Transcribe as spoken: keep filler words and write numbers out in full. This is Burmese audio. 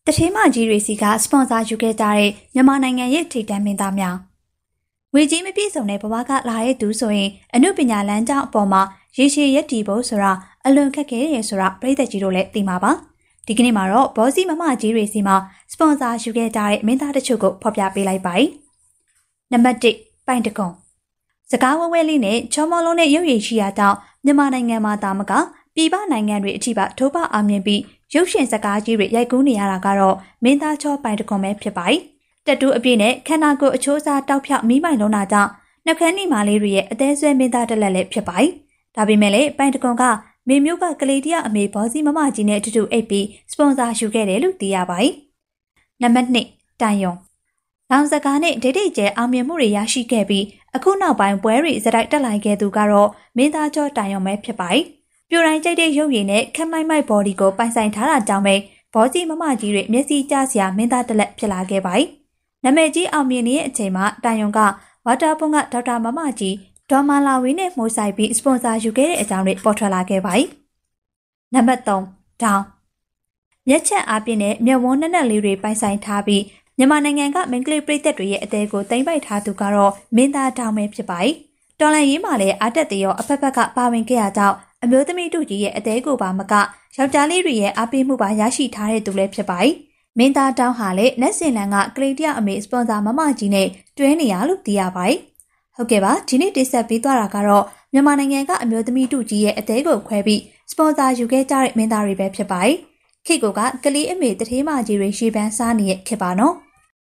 တထေးမကြီးတွေစီကစပွန်ဆာယူခဲ့ကြတဲ့မြန်မာနိုင်ငံရဲ့ထိပ်တန်းမင်းသားများငွေကြီးမပြည့်စုံတဲ့ဘဝကလာတဲ့သူဆိုရင်အမှုပညာလမ်းကြောင်းအပေါ်မှာရေရှည်ရက်တည်ဖို့ဆိုတာအလွန်ခက်ခဲတယ်ဆိုတာပြည်သက်ကြီးတို့လည်းသိမှာပါဒီကနေ့မှာတော့ဘောစီမမကြီးတွေစီမှာစပွန်ဆာယူခဲ့ကြတဲ့မင်းသားတချို့ကိုဖော်ပြပေးလိုက်ပါ၏နံပါတ်တစ်ပိုင်တကွန်စကားဝဲဝဲလေးနဲ့ချောမောလုံးနဲ့ရုပ်ရည်ရှိရာတောင်မြန်မာနိုင်ငံမှာတာမကပြည်ပနိုင်ငံတွေအထိပါထိုးပအောင်မြင်ပြီးရုပ်ရှင်စကားကြီးတွေရိုက်ကူးနေရတာကတော့မင်းသားချောပိုင်တကွန်ပဲဖြစ်ပါ၏တက်တူးအပြည့်နဲ့ခန္ဓာကိုယ်အချိုးအစားတောက်ဖြောက်မိမိုင်လုံးတာကြောင့်နှက်ခမ်းနီမာလေးတွေရဲ့အသေးဆွဲမင်းသားတက်လက်လည်းဖြစ်ပါ၏ဒါပေမဲ့လည်းပိုင်တကွန်ကမေမျိုးကကလေးတယောက်အမေဘောစီမမကြီးနဲ့အတူတူအိပ်ပြီးစပွန်ဆာယူခဲ့တယ်လို့သိရပါ၏နံပါတ်နှစ်တန်ယုံလောင်စကားနဲ့ဒိတ်ဒိတ်ကျဲအောင်မြင်မှုတွေရရှိခဲ့ပြီးအခုနောက်ပိုင်းပွဲတွေစတိုက်တက်လာခဲ့သူကတော့မင်းသားချောတန်ယုံပဲဖြစ်ပါ၏ပြိုတိုင်းကြိုက်တဲ့ရုပ်ရည်နဲ့ခက်မိုက်မိုက်ဘော်ဒီကိုပိုင်ဆိုင်ထားတာကြောင့်ပဲဘောစီမမကြီးတွေမျက်စိကျစရာမင်းသားတက်လက်ဖြစ်လာခဲ့ပါ၏နာမည်ကြီးအောင်မြင်နေတဲ့အချိန်မှာတန်ယုံကဝါတာပွန်ကဒေါက်တာမမကြီးဒေါ်မာလာဝင်းနဲ့မိုးဆိုင်ပြီးစပွန်ဆာယူခဲ့တဲ့အကြောင်းတွေပေါ်ထွက်လာခဲ့ပါ၏နံပါတ်သုံးဒေါင်းမျက်ချက်အားဖြင့်နဲ့မျက်ဝန်းနက်နက်လေးတွေပိုင်ဆိုင်ထားပြီးမြန်မာနိုင်ငံကမင်္ဂလိပရိသတ်တွေရဲ့အသေးကိုသိမ့်ပိုက်ထားသူကတော့မင်းသားဒေါင်းပဲဖြစ်ပါ၏တော်လန်ရေးမှာလည်းအတက်တရောအဖက်ဖက်ကပါဝင်ခဲ့ရကြောင်းအမျိုးသမီးတို့ကြီးရဲ့အသေးကိုပါမကယောက်ျားလေးတွေရဲ့အားပေးမှုပါရရှိထားတဲ့သူလည်းဖြစ်ပါ၏မင်းသားတောင်းဟာလည်းနက်စင်လန်ကကလေးတယောက်အမေစပွန်ဆာမမကြီးနဲ့တွဲနေရလို့သိရပါ၏ဟုတ်ကဲ့ပါဒီနေ့တင်ဆက်ပေးသွားတာကတော့မြန်မာနိုင်ငံကအမျိုးသမီးတို့ကြီးရဲ့အသေးကိုခွဲပြီးစပွန်ဆာယူခဲ့ကြတဲ့မင်းသားတွေပဲဖြစ်ပါ၏ခေတ်ကကလေးအမေတထေးမကြီးတွေရှေ့ပန်းစားနေတဲ့ခေတ်ပါနော်